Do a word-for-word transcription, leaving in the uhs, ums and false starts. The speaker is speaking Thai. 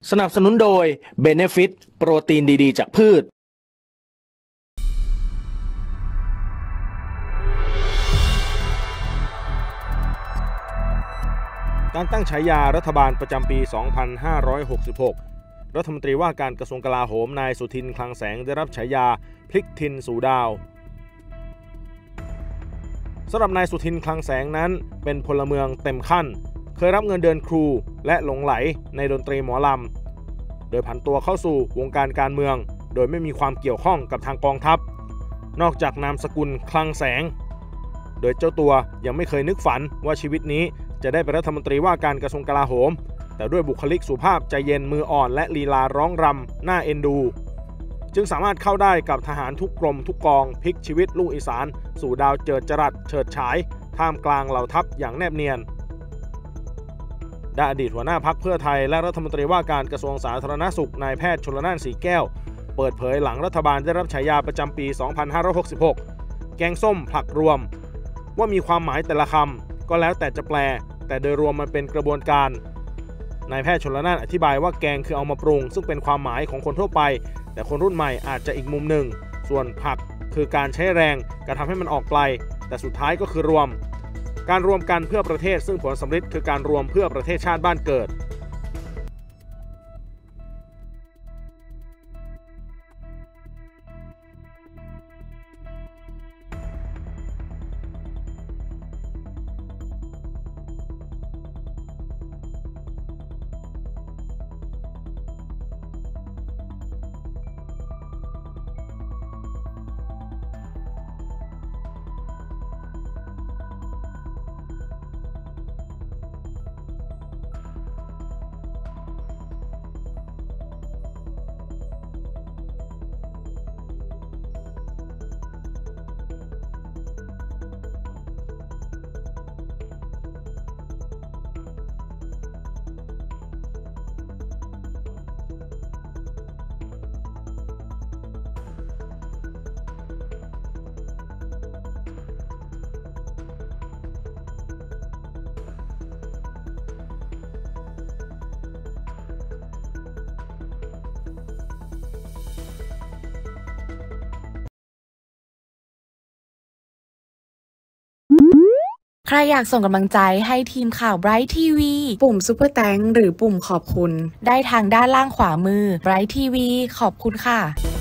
สนับสนุนโดย Benefit โปรตีนดีๆจากพืชการตั้งฉายารัฐบาลประจำปี สองพันห้าร้อยหกสิบหก รัฐมนตรีว่าการกระทรวงกลาโหมนายสุทินคลังแสงได้รับฉายาพลิกทินสู่ดาวสำหรับนายสุทินคลังแสงนั้นเป็นพลเมืองเต็มขั้นเคยรับเงินเดือนครูและหลงไหลในดนตรีหมอลำโดยผันตัวเข้าสู่วงการการเมืองโดยไม่มีความเกี่ยวข้องกับทางกองทัพนอกจากนามสกุลคลังแสงโดยเจ้าตัวยังไม่เคยนึกฝันว่าชีวิตนี้จะได้เป็นรัฐมนตรีว่าการกระทรวงกลาโหมแต่ด้วยบุคลิกสุภาพใจเย็นมืออ่อนและลีลาร้องรำน่าเอ็นดูจึงสามารถเข้าได้กับทหารทุกกรมทุกกองพลิกชีวิตลูกอีสานสู่ดาวเจิดจรัสเฉิดฉายท่ามกลางเหล่าทัพอย่างแนบเนียนด้านอดีตหัวหน้าพรรคเพื่อไทยและรัฐมนตรีว่าการกระทรวงสาธารณสุขนายแพทย์ชลน่าน สีแก้วเปิดเผยหลังรัฐบาลได้รับฉายาประจำปี สองพันห้าร้อยหกสิบหก แกงส้มผลักรวมว่ามีความหมายแต่ละคำก็แล้วแต่จะแปลแต่โดยรวมมันเป็นกระบวนการนายแพทย์ชลน่านอธิบายว่าแกงคือเอามาปรุงซึ่งเป็นความหมายของคนทั่วไปแต่คนรุ่นใหม่อาจจะอีกมุมหนึ่งส่วนผักคือการใช้แรงการทำให้มันออกไกลแต่สุดท้ายก็คือรวมการรวมกันเพื่อประเทศซึ่งผลสำเร็จคือการรวมเพื่อประเทศชาติบ้านเกิดใครอยากส่งกำลังใจให้ทีมข่าว Bright ที วี ปุ่ม Super Thanks หรือปุ่มขอบคุณได้ทางด้านล่างขวามือ Bright ที วี ขอบคุณค่ะ